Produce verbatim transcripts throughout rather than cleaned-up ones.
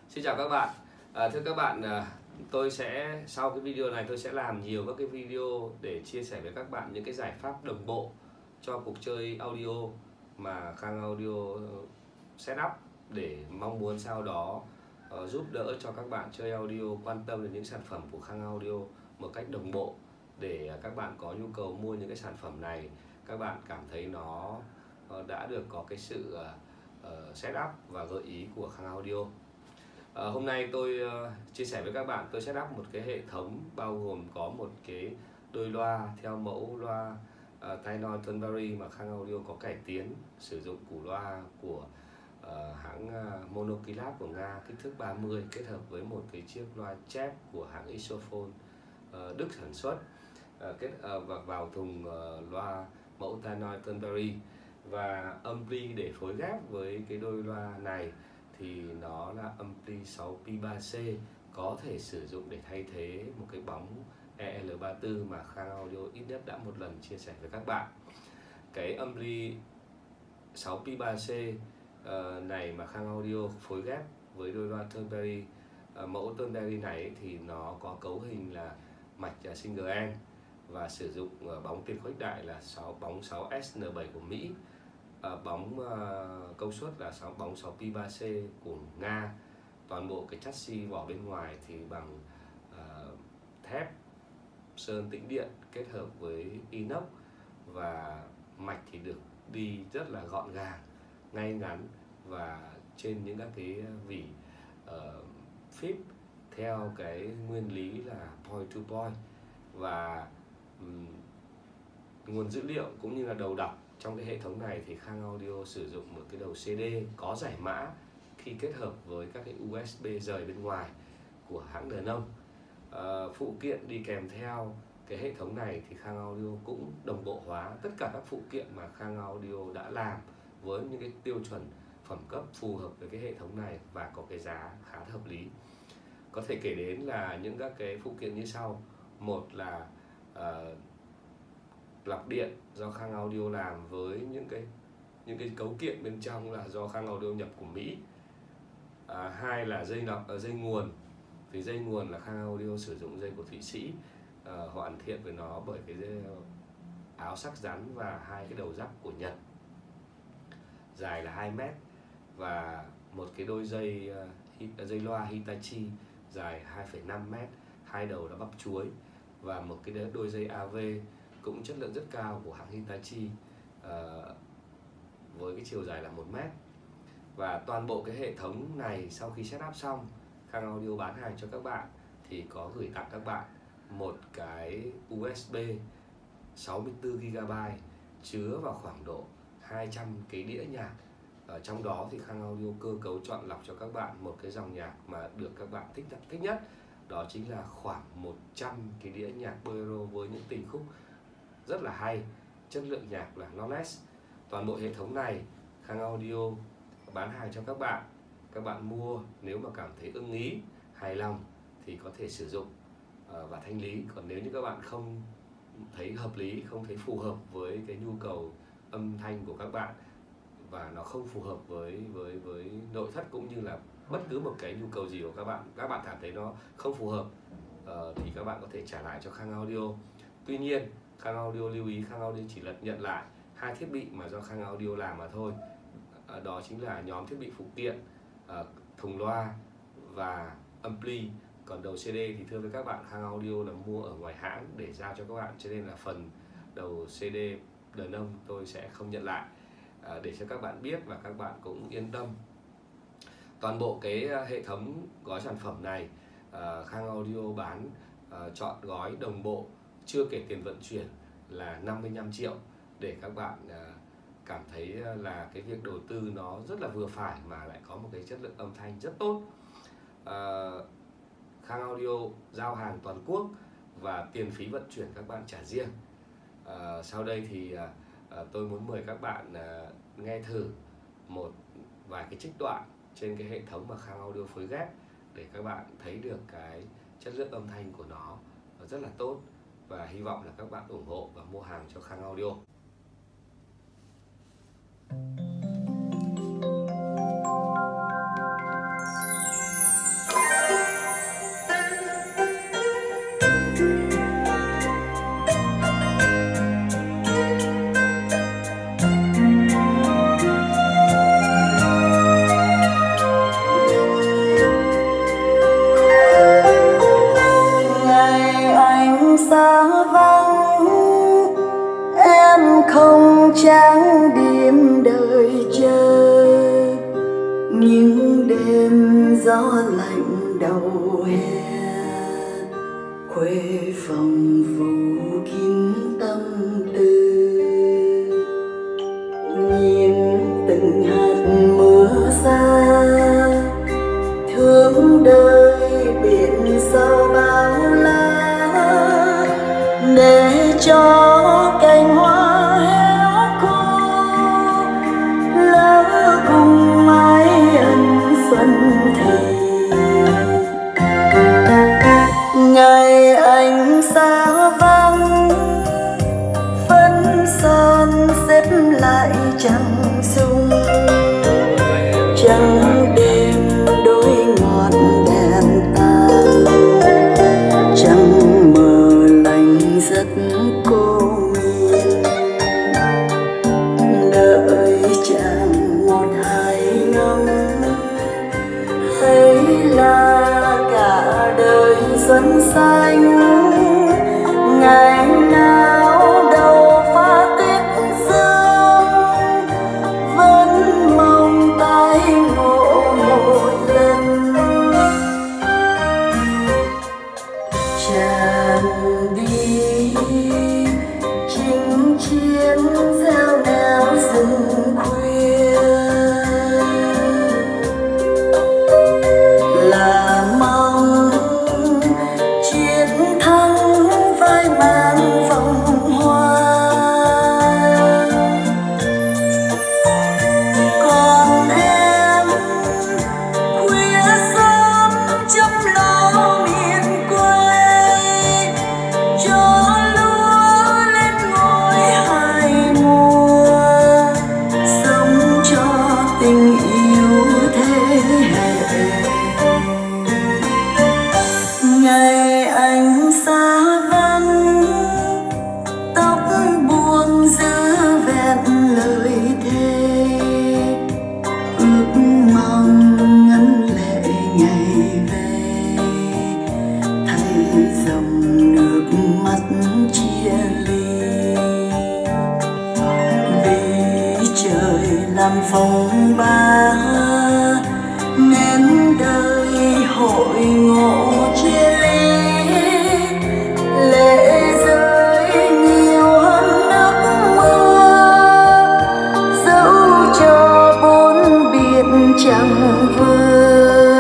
Xin chào các bạn. À, thưa các bạn, à, tôi sẽ sau cái video này tôi sẽ làm nhiều các cái video để chia sẻ với các bạn những cái giải pháp đồng bộ cho cuộc chơi audio mà Khang Audio setup, để mong muốn sau đó uh, giúp đỡ cho các bạn chơi audio quan tâm đến những sản phẩm của Khang Audio một cách đồng bộ, để các bạn có nhu cầu mua những cái sản phẩm này, các bạn cảm thấy nó uh, đã được có cái sự uh, uh, setup và gợi ý của Khang Audio. À, hôm nay tôi uh, chia sẻ với các bạn, tôi setup một cái hệ thống bao gồm có một cái đôi loa theo mẫu loa uh, Tynor Turnberry mà Khang Audio có cải tiến, sử dụng củ loa của uh, hãng uh, Monokilab của Nga kích thước ba mươi kết hợp với một cái chiếc loa chép của hãng Isophone uh, Đức sản xuất, uh, kết uh, và vào thùng uh, loa mẫu Tynor Turnberry, và ampli để phối ghép với cái đôi loa này thì nó là ampli sáu pi ba C, có thể sử dụng để thay thế một cái bóng E L ba mươi tư mà Khang Audio ít nhất đã một lần chia sẻ với các bạn. Cái ampli sáu pi ba C uh, này mà Khang Audio phối ghép với đôi loa Turnberry, uh, mẫu Turnberry này thì nó có cấu hình là mạch uh, single end và sử dụng uh, bóng tiền khuếch đại là sáu bóng sáu S N bảy của Mỹ. À, bóng uh, công suất là sáu bóng sáu pi ba C của Nga. Toàn bộ cái chassis vỏ bên ngoài thì bằng uh, thép sơn tĩnh điện kết hợp với inox, và mạch thì được đi rất là gọn gàng, ngay ngắn, và trên những các cái vỉ uh, phíp theo cái nguyên lý là point to point, và um, nguồn dữ liệu cũng như là đầu đọc trong cái hệ thống này thì Khang Audio sử dụng một cái đầu C D có giải mã khi kết hợp với các cái U S B rời bên ngoài của hãng Denon. À, phụ kiện đi kèm theo cái hệ thống này thì Khang Audio cũng đồng bộ hóa tất cả các phụ kiện mà Khang Audio đã làm với những cái tiêu chuẩn phẩm cấp phù hợp với cái hệ thống này và có cái giá khá hợp lý. Có thể kể đến là những các cái phụ kiện như sau. Một là uh, lọc điện do Khang Audio làm với những cái những cái cấu kiện bên trong là do Khang Audio nhập của Mỹ. À, hai là dây lọc dây nguồn, thì dây nguồn là Khang Audio sử dụng dây của Thụy Sĩ, à, hoàn thiện với nó bởi cái dây áo sắc rắn và hai cái đầu rắc của Nhật, dài là hai mét, và một cái đôi dây uh, dây loa Hitachi dài hai phẩy năm mét, hai đầu là bắp chuối, và một cái đôi dây A V cũng chất lượng rất cao của hãng Hitachi uh, với cái chiều dài là một mét. Và toàn bộ cái hệ thống này sau khi setup xong, Khang Audio bán hàng cho các bạn thì có gửi tặng các bạn một cái U S B sáu mươi tư gi ga bai chứa vào khoảng độ hai trăm cái đĩa nhạc. Ở trong đó thì Khang Audio cơ cấu chọn lọc cho các bạn một cái dòng nhạc mà được các bạn thích thích nhất, đó chính là khoảng một trăm cái đĩa nhạc bolero với những tình khúc rất là hay, chất lượng nhạc là knowledge. Toàn bộ hệ thống này Khang Audio bán hàng cho các bạn. Các bạn mua nếu mà cảm thấy ưng ý, hài lòng thì có thể sử dụng uh, và thanh lý. Còn nếu như các bạn không thấy hợp lý, không thấy phù hợp với cái nhu cầu âm thanh của các bạn, và nó không phù hợp với với với nội thất cũng như là bất cứ một cái nhu cầu gì của các bạn, các bạn cảm thấy nó không phù hợp, uh, thì các bạn có thể trả lại cho Khang Audio. Tuy nhiên Khang Audio lưu ý, Khang Audio chỉ lật nhận lại hai thiết bị mà do Khang Audio làm mà thôi. À, đó chính là nhóm thiết bị phụ kiện, à, thùng loa và ampli. Còn đầu C D thì thưa với các bạn, Khang Audio là mua ở ngoài hãng để giao cho các bạn, cho nên là phần đầu C D Denon tôi sẽ không nhận lại, à, để cho các bạn biết và các bạn cũng yên tâm. Toàn bộ cái hệ thống gói sản phẩm này à, Khang Audio bán à, chọn gói đồng bộ chưa kể tiền vận chuyển là năm mươi lăm triệu, để các bạn à, cảm thấy là cái việc đầu tư nó rất là vừa phải mà lại có một cái chất lượng âm thanh rất tốt. à, Khang Audio giao hàng toàn quốc và tiền phí vận chuyển các bạn trả riêng. à, Sau đây thì à, tôi muốn mời các bạn à, nghe thử một vài cái trích đoạn trên cái hệ thống mà Khang Audio phối ghép, để các bạn thấy được cái chất lượng âm thanh của nó rất là tốt, và hy vọng là các bạn ủng hộ và mua hàng cho Khang Audio. gió lạnh đầu hè, khuê phòng phủ kín tâm tư. Nhìn từng hạt mưa xa, thương đời biển sâu bao la, để cho cành hoa héo khô lỡ cùng mái ân xuân thì. Ngày anh xa vắng, phấn son xếp lại trăng sung, trăng đêm đôi ngọn đèn tan, trăng mờ lạnh rất cô miên. Đợi chàng một hai năm, hay là cả đời xuân xanh. Ngày nào đầu pha tuyết sương, vẫn mong tái ngộ một lần. Chàng đi chinh chiến gieo neo rừng khuya, là mong chiến thắng vai mang vòng hoa. Còn em khuya sớm chăm lo miền quê, cho lúa lên ngôi hai mùa, sống cho tình yêu thế hệ. Ngày anh xa vắng, tóc buông giữ vẹn lời thề, ước mong ngân lệ ngày về, thay dòng nước mắt chia ly. Vì trời làm phong ba, nên đời hội ngộ chia ly. Lệ rơi nhiều hơn nước mưa, dẫu cho bốn biển chẳng vừa.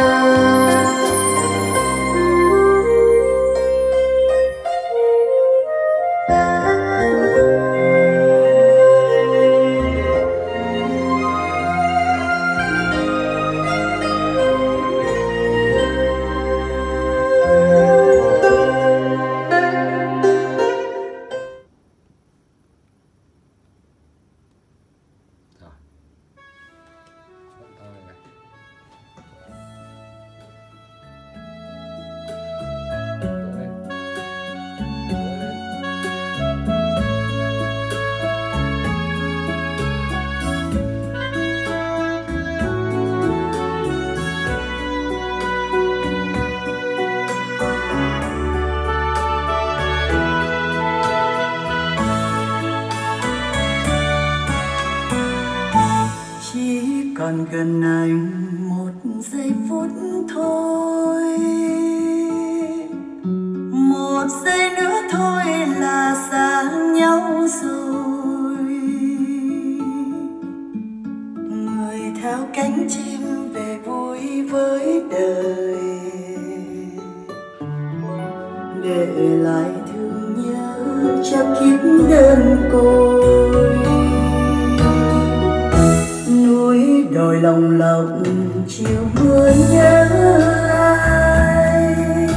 Còn gần anh một giây phút thôi, một giây nữa thôi là xa nhau rồi. Người theo cánh chim về vui với đời, để lại thương nhớ cho kiếp đơn côi. Núi đồi lòng lộng chiều mưa nhớ ai,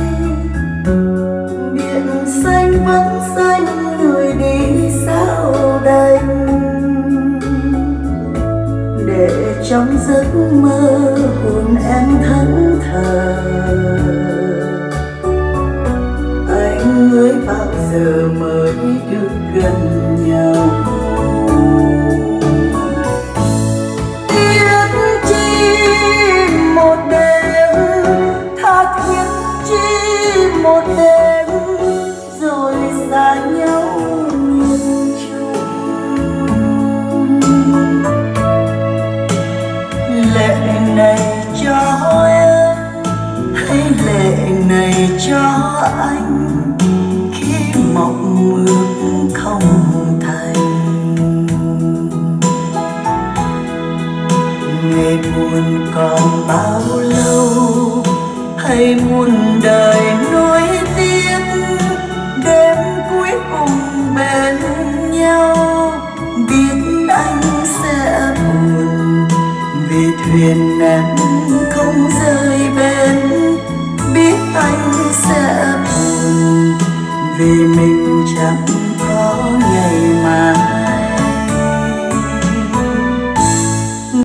biển xanh vẫn xanh người đi sao đành, để trong giấc mơ hồn em thẫn thờ. Anh ơi bao giờ mới được gần nhau, một đêm rồi xa nhau miền Trung. Lệ này cho này cho anh khi mộng ước không thành. Ngày buồn còn bao lâu, hay muôn đời nối tiếc, đêm cuối cùng bên nhau. Biết anh sẽ buồn vì thuyền em không rời bên, biết anh sẽ buồn vì mình chẳng có ngày mai.